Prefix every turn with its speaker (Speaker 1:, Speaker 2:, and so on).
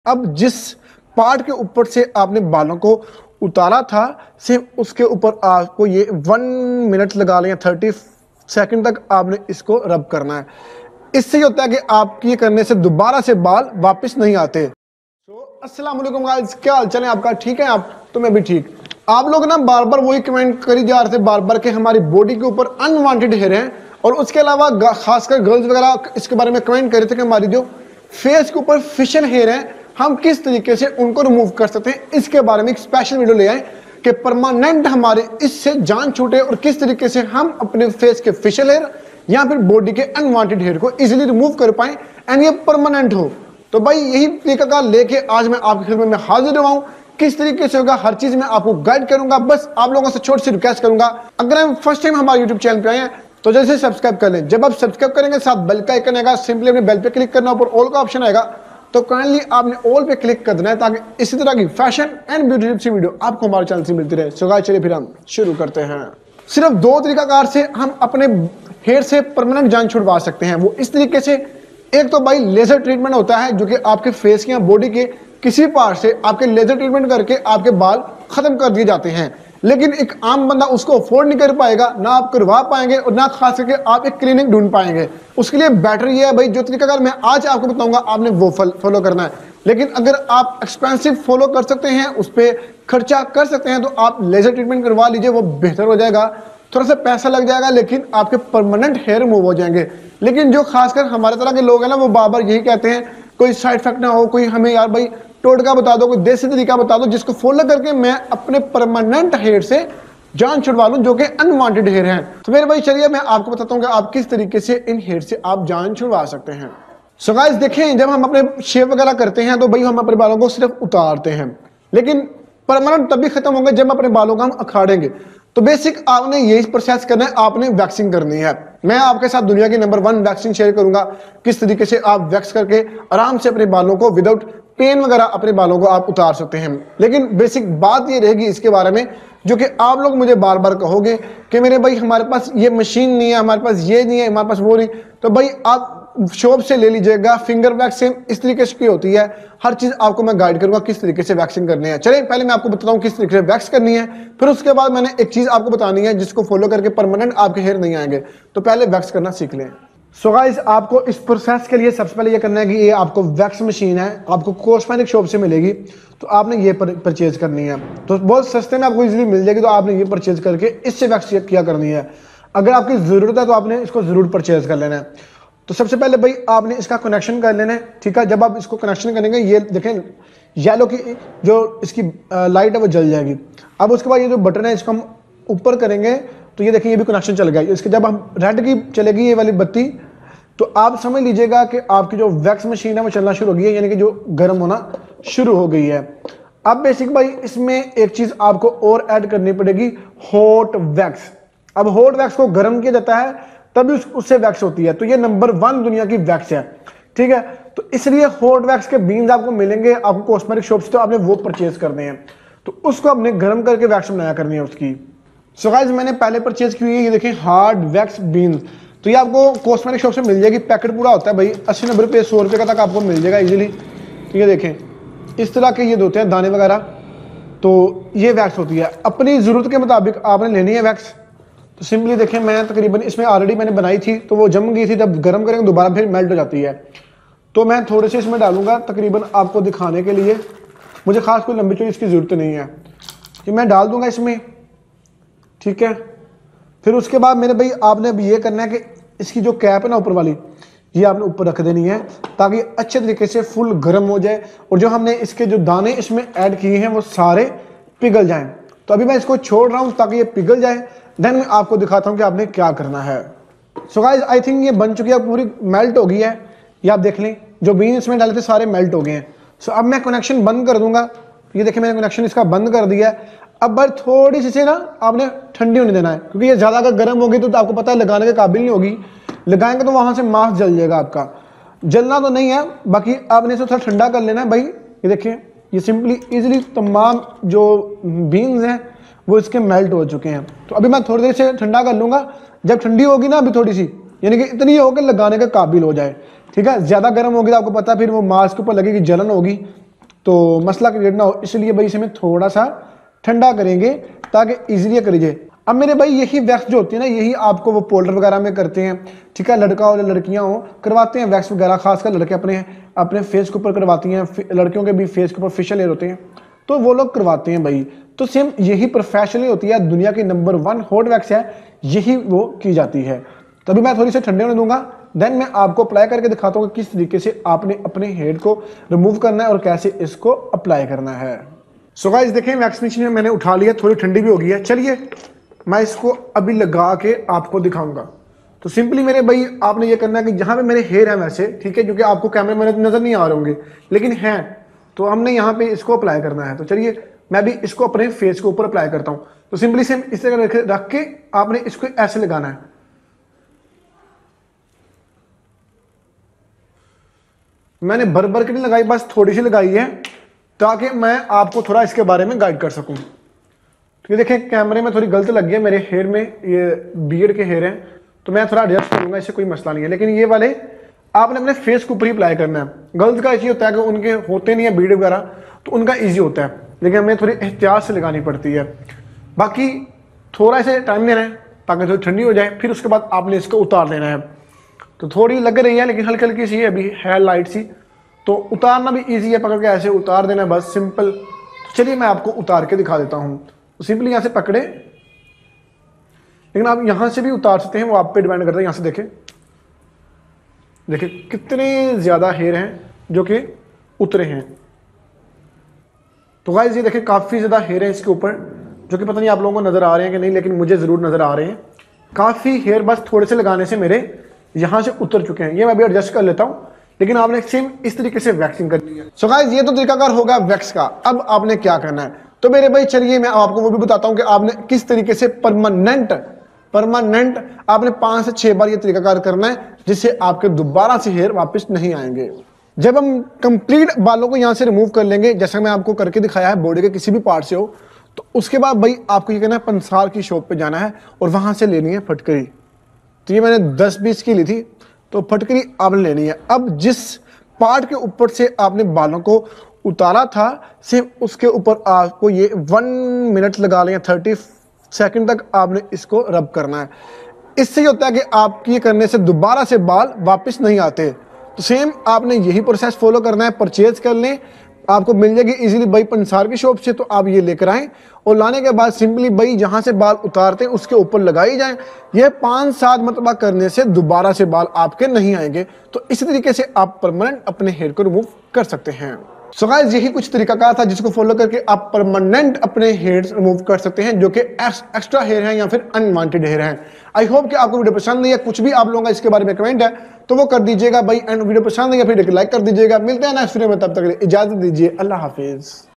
Speaker 1: अब जिस पार्ट के ऊपर से आपने बालों को उतारा था सिर्फ उसके ऊपर आपको ये 1 मिनट लगा लें या 30 सेकंड तक आपने इसको रब करना है। इससे ये होता है कि आपकी ये करने से दोबारा से बाल वापस नहीं आते। तो अस्सलाम वालेकुम गाइस, क्या हाल चाल है आपका? ठीक है आप? तो मैं भी ठीक। आप लोग ना बार बार वही कमेंट करी जा रहे थे बार बार कि हमारी बॉडी के ऊपर अनवांटेड हेयर हैं, और उसके अलावा खासकर गर्ल्स वगैरह इसके बारे में कमेंट कर रहे थे कि हमारी जो फेस के ऊपर फेशियल हेयर है हम किस तरीके से उनको रिमूव कर सकते हैं। इसके बारे में एक स्पेशल वीडियो ले आए कि परमानेंट हमारे इससे जान छूटे और किस तरीके से हम अपने फेस के फेशियल हेयर या फिर बॉडी के अनवांटेड हेयर को इजीली रिमूव कर पाएं एंड ये परमानेंट हो। तो भाई यही तरीका का लेके आज मैं आपकी खिदमत में हाजिर हुआ हूं। किस तरीके से होगा हर चीज मैं आपको गाइड करूंगा। बस आप लोगों से छोटी सी रिक्वेस्ट करूंगा, अगर हम फर्स्ट टाइम हमारे यूट्यूब चैनल पे आए हैं तो जैसे सब्सक्राइब कर लें। जब आप सब्सक्राइब करेंगे साथ बेल का आइकन आएगा, सिंपली अपने बेल पे क्लिक करना, ऊपर ऑल का ऑप्शन आएगा तो काइंडली आपने ऑल पे क्लिक कर देना है ताकि इसी तरह की फैशन एंड ब्यूटी टिप्स की वीडियो आपको हमारे चैनल से मिलती रहे। सो गाइस चलिए फिर हम शुरू करते हैं। सिर्फ 2 तरीकाकार से हम अपने हेयर से परमानेंट जान छुड़वा सकते हैं। वो इस तरीके से, एक तो भाई लेजर ट्रीटमेंट होता है जो कि आपके फेस के या बॉडी के किसी पार्ट से आपके लेजर ट्रीटमेंट करके आपके बाल खत्म कर दिए जाते हैं, लेकिन एक आम बंदा उसको अफोर्ड नहीं कर पाएगा, ना आप करवा पाएंगे और ना खास करके आप एक क्लिनिक ढूंढ पाएंगे। उसके लिए बेटर ये है भाई जो तरीका मैं आज आपको बताऊंगा आपने वो फॉलो करना है। लेकिन अगर आप एक्सपेंसिव फॉलो कर सकते हैं, उस पर खर्चा कर सकते हैं, तो आप लेजर ट्रीटमेंट करवा लीजिए, वो बेहतर हो जाएगा। थोड़ा सा पैसा लग जाएगा लेकिन आपके परमानेंट हेयर रिमूव हो जाएंगे। लेकिन जो खासकर हमारे तरह के लोग हैं ना, वो बार बार यही कहते हैं कोई साइड इफेक्ट ना हो, कोई हमें यार भाई टोटका बता दो, कोई देसी तरीका बता दो जिसको फॉलो करके मैं अपने परमानेंट हेयर से जान छुड़वा लूं जो कि अनवांटेड हेयर हैं। तो मेरे भाई चलिए मैं आपको बताता हूं कि आप किस तरीके से इन हेयर से आप जान छुड़वा सकते हैं। सो गाइस देखें, जब हम अपने शेव वगैरह करते हैं तो भाई हम अपने बालों को सिर्फ उतारते हैं, लेकिन परमानेंट तभी खत्म होंगे जब अपने बालों को हम अखाड़ेंगे। तो बेसिक आपने यही प्रोसेस करना है, आपने वैक्सिंग करनी है। मैं आपके साथ दुनिया की नंबर 1 वैक्सिंग शेयर करूंगा, किस तरीके से आप वैक्स करके आराम से अपने बालों को विदाउट पेन वगैरह अपने बालों को आप उतार सकते हैं। लेकिन बेसिक बात ये रहेगी इसके बारे में जो कि आप लोग मुझे बार बार कहोगे कि मेरे भाई हमारे पास ये मशीन नहीं है, हमारे पास ये नहीं है, हमारे पास वो नहीं। तो भाई आप शॉप से ले लीजिएगा, फिंगर वैक्सिंग इस तरीके की होती है। हर चीज आपको मैं गाइड करूंगा किस तरीके से वैक्सिंग करनी है। चलिए पहले मैं आपको बताता हूँ किस तरीके से वैक्स करनी है, फिर उसके बाद मैंने एक चीज आपको बतानी है जिसको फॉलो करके परमानेंट आपके हेयर नहीं आएंगे। तो पहले वैक्स करना सीख लें। सो गाइस आपको इस प्रोसेस के लिए सबसे पहले ये करना है कि ये आपको वैक्स मशीन है, आपको कॉस्मेटिक शॉप से मिलेगी, तो आपने ये परचेज करनी है। तो बहुत सस्ते में आपको इजीली मिल जाएगी, तो आपने ये परचेज करके इससे वैक्स किया करनी है। अगर आपकी जरूरत है तो आपने इसको जरूर परचेज कर लेना है। तो सबसे पहले भाई आपने इसका कनेक्शन कर लेना है, ठीक है। जब आप इसको कनेक्शन करेंगे ये देखें येलो की जो इसकी लाइट है वो जल जाएगी। अब उसके बाद ये जो बटन है इसको हम ऊपर करेंगे तो ये देखिए ये भी कनेक्शन चल गया। इसके जब हम रेड की चलेगी ये वाली बत्ती तो आप समझ लीजिएगा कि आपकी जो वैक्स मशीन है वो चलना शुरू हो गई है, यानी कि जो गर्म होना शुरू हो गई है। अब बेसिक भाई इसमें एक चीज आपको और ऐड करनी पड़ेगी, हॉट वैक्स। अब हॉट वैक्स को गर्म किया जाता है तभी उससे वैक्स होती है, तो ये नंबर 1 दुनिया की वैक्स है, ठीक है। तो इसलिए हॉट वैक्स के बीन्स आपको मिलेंगे आपको कॉस्मेटिक शॉप से, तो आपने वो परचेज करने हैं। तो उसको आपने गर्म करके वैक्स बनाया करनी है उसकी। सो गाइस मैंने पहले परचेज की हुई है, ये देखें हार्ड वैक्स बीन्स। तो ये आपको कॉस्मेटिक शॉप से मिल जाएगी, पैकेट पूरा होता है भाई 80-90 रुपये 100 रुपये का तक आपको मिल जाएगा इजीली। तो ये देखें इस तरह के ये होते हैं दाने वगैरह, तो ये वैक्स होती है। अपनी ज़रूरत के मुताबिक आपने लेनी है वैक्स। तो सिंपली देखें मैं तकरीबन इसमें ऑलरेडी मैंने बनाई थी तो वो जम गई थी, जब गर्म करेंगे दोबारा फिर मेल्ट हो जाती है। तो मैं थोड़े से इसमें डालूंगा तकरीबन आपको दिखाने के लिए, मुझे खास कोई लंबी चौड़ी इसकी ज़रूरत नहीं है, कि मैं डाल दूंगा इसमें, ठीक है। फिर उसके बाद मेरे भाई आपने अब ये करना है कि इसकी जो कैप है ना ऊपर वाली, ये आपने ऊपर रख देनी है ताकि अच्छे तरीके से फुल गर्म हो जाए और जो हमने इसके जो दाने इसमें ऐड किए हैं वो सारे पिघल जाएं। तो अभी मैं इसको छोड़ रहा हूँ ताकि ये पिघल जाए, देन मैं आपको दिखाता हूँ कि आपने क्या करना है। सो गाइस आई थिंक ये बन चुकी है, पूरी मेल्ट हो गई है। ये आप देख लें जो बीन इसमें डाले थे सारे मेल्ट हो गए हैं। सो अब मैं कनेक्शन बंद कर दूंगा। ये देखिए मैंने कनेक्शन इसका बंद कर दिया है। अब बस थोड़ी सी से ना आपने ठंडी होने देना है, क्योंकि ये ज़्यादा अगर गर्म होगी तो आपको पता है लगाने के काबिल नहीं होगी, लगाएंगे तो वहाँ से मास्क जल जाएगा आपका। जलना तो नहीं है, बाकी आपने इसे थोड़ा ठंडा कर लेना है भाई। ये देखिए ये सिंपली इजीली तमाम जो बीन्स हैं वो इसके मेल्ट हो चुके हैं। तो अभी मैं थोड़ी देर से ठंडा कर लूँगा, जब ठंडी होगी ना अभी थोड़ी सी, यानी कि इतनी हो कि लगाने के काबिल हो जाए, ठीक है। ज़्यादा गर्म होगी तो आपको पता है फिर वो मास्क के ऊपर लगेगी, जलन होगी, तो मसला क्रिएट ना हो, इसलिए भाई इसे में थोड़ा सा ठंडा करेंगे ताकि इजीली करिए। अब मेरे भाई यही वैक्स जो होती है ना, यही आपको वो पोल्डर वगैरह में करते हैं, ठीक है, लड़का हो या लड़कियां हो करवाते हैं वैक्स वगैरह, खासकर लड़के अपने अपने फेस के ऊपर करवाती हैं, लड़कियों के भी फेस के ऊपर फेशियल हेयर होते हैं तो वो लोग करवाते हैं भाई। तो सेम यही प्रोफेशनली होती है, दुनिया की नंबर 1 हॉट वैक्स है, यही वो की जाती है। तभी मैं थोड़ी सी ठंडे होने दूंगा, देन मैं आपको अप्लाई करके दिखाता हूँ कि किस तरीके से आपने अपने हेयर को रिमूव करना है और कैसे इसको अप्लाई करना है। सो गाइस देखें, वैक्सीनेशन मैंने उठा लिया, थोड़ी ठंडी भी हो गई है। चलिए मैं इसको अभी लगा के आपको दिखाऊंगा। तो सिंपली मेरे भाई आपने ये करना है कि जहाँ पे मेरे हेयर है वैसे, ठीक है, क्योंकि आपको कैमरे में नजर नहीं आ रहे होंगे लेकिन हैं, तो हमने यहाँ पे इसको अप्लाई करना है। तो चलिए मैं भी इसको अपने फेस के ऊपर अप्लाई करता हूँ। तो सिंपली से इस तरह रख के आपने इसको ऐसे लगाना है। मैंने भर भर के नहीं लगाई, बस थोड़ी सी लगाई है ताकि मैं आपको थोड़ा इसके बारे में गाइड कर सकूं। तो ये देखें कैमरे में थोड़ी गलत लग गई है, मेरे हेयर में ये बियर्ड के हेयर हैं तो मैं थोड़ा एडजस्ट करूंगा, इससे कोई मसला नहीं है। लेकिन ये वाले आपने अपने फेस के ऊपर ही अप्लाई करना है। गलत का ये होता है कि उनके होते नहीं है बीड वगैरह, तो उनका ईजी होता है, लेकिन हमें थोड़ी एहतियात से लगानी पड़ती है। बाकी थोड़ा इसे टाइम देना है ताकि थोड़ी ठंडी हो जाए, फिर उसके बाद आपने इसको उतार देना है। तो थोड़ी लग रही है लेकिन हल्की हल्की सी है, अभी है लाइट सी, तो उतारना भी इजी है, पकड़ के ऐसे उतार देना है बस, सिंपल। तो चलिए मैं आपको उतार के दिखा देता हूँ। तो सिंपली यहाँ से पकड़े, लेकिन आप यहाँ से भी उतार सकते हैं, वो आप पे डिपेंड करता है। यहाँ से देखें, देखिए कितने ज़्यादा हेयर हैं जो कि उतरे हैं। तो गाइस ये देखें काफ़ी ज़्यादा हेयर है इसके ऊपर, जो कि पता नहीं आप लोगों को नज़र आ रहे हैं कि नहीं, लेकिन मुझे ज़रूर नज़र आ रहे हैं। काफ़ी हेयर बस थोड़े से लगाने से मेरे यहाँ से उतर चुके हैं। ये मैं अभी एडजस्ट कर लेता हूँ, लेकिन आपने सेम इस तरीके से वैक्सिंग करनी है। सो गाइस ये तो तरीकाकार होगा वैक्स का। अब आपने क्या करना है, तो मेरे भाई चलिए मैं आपको वो भी बताता हूँ कि आपने किस तरीके से परमानेंट आपने 5 से 6 बार ये तरीकाकार करना है, जिससे आपके दोबारा से हेयर वापस नहीं आएंगे। जब हम कंप्लीट बालों को यहाँ से रिमूव कर लेंगे, जैसा मैं आपको करके दिखाया है, बॉडी के किसी भी पार्ट से हो, तो उसके बाद भाई आपको ये करना है, पंसार की शॉप पे जाना है और वहां से लेनी है फटकरी। तो ये मैंने 10-20 की ली थी, तो फटकरी आपने लेनी है। अब जिस पार्ट के ऊपर से आपने बालों को उतारा था, सिर्फ उसके ऊपर आपको ये 1 मिनट लगा लें, 30 सेकंड तक आपने इसको रब करना है। इससे ये होता है कि आपकी ये करने से दोबारा से बाल वापस नहीं आते। तो सेम आपने यही प्रोसेस फॉलो करना है। परचेज कर लें, आपको मिल जाएगी इजीली भाई पंसार की शॉप से, तो आप ये लेकर आएँ और लाने के बाद सिंपली भाई जहां से बाल उतारते हैं उसके ऊपर लगाई जाएं। ये 5-7 मरतबा करने से दोबारा से बाल आपके नहीं आएंगे। तो इसी तरीके से आप परमानेंट अपने हेयर को रिमूव कर सकते हैं। सो गाइस यही कुछ तरीकाकार था जिसको फॉलो करके आप परमानेंट अपने हेयर रिमूव कर सकते हैं, जो कि एक्स्ट्रा हेयर हैं या फिर अनवांटेड हेयर हैं। आई होप कि आपको वीडियो पसंद नहीं है, कुछ भी आप लोगों का इसके बारे में कमेंट है तो वो कर दीजिएगा भाई, एंड वीडियो पसंद नहीं है फिर लाइक कर दीजिएगा। मिलते हैं नेक्स्ट वीडियो में, तब तक के लिए इजाजत दीजिए, अल्लाह हाफिज।